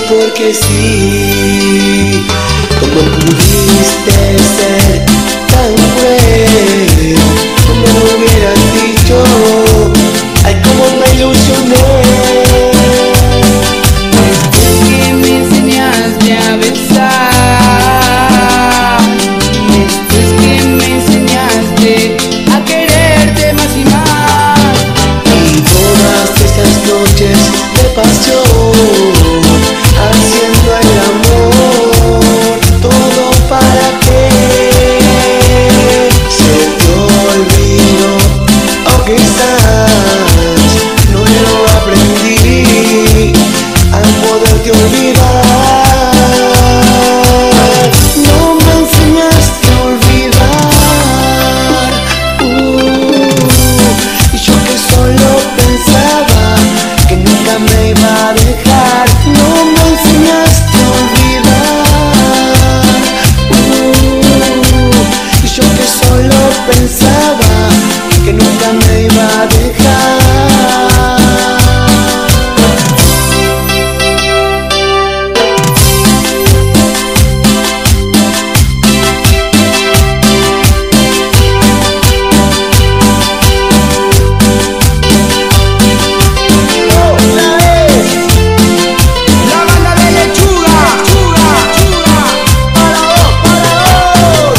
porque sí. ¿Cómo pudiste ser tan cruel? No me lo hubieras dicho, ay, cómo me ilusioné. Después que me enseñaste a besar, después que me enseñaste a quererte más y más, Y todas esas noches de pasión, haciendo el amor, todo para que se te olvidó, o quizás no lo aprendí a poderte olvidar. No me enseñaste a olvidar, y yo que solo pensaba que nunca me iba a dejar. No me enseñaste a olvidar, y yo que solo pensaba que nunca me iba a dejar. la banda de Lechuga, Para vos.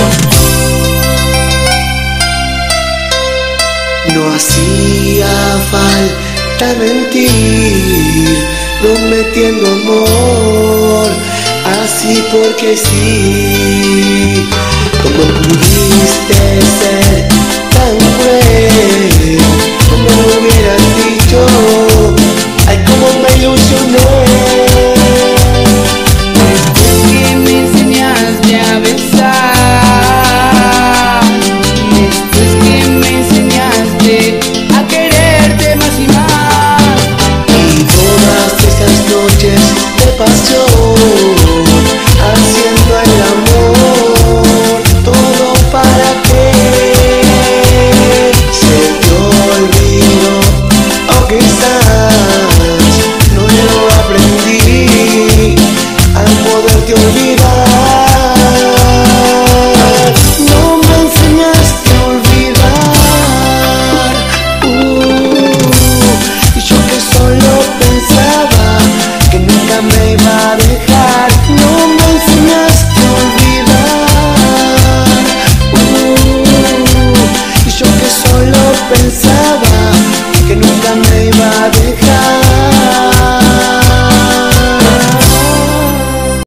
No hacía falta mentir, prometiendo amor, así porque sí. ¿Cómo pudiste ser tan cruel? No